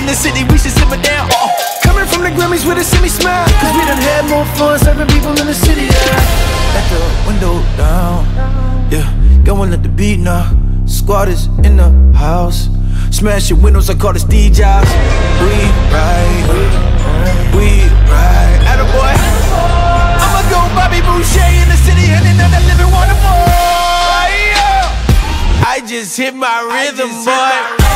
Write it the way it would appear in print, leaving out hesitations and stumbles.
the city, we should simmer down. Coming from the Grammys with a semi-smile, cause we done had more fun serving people in the city, yeah. Let the window down, yeah. Go and let the beat now. Squad is in the house. Smash your windows, I call it Steve Jobs. We ride, attaboy. I'ma go Bobby Boucher in the city, and another living wonderful. I just hit my rhythm, boy.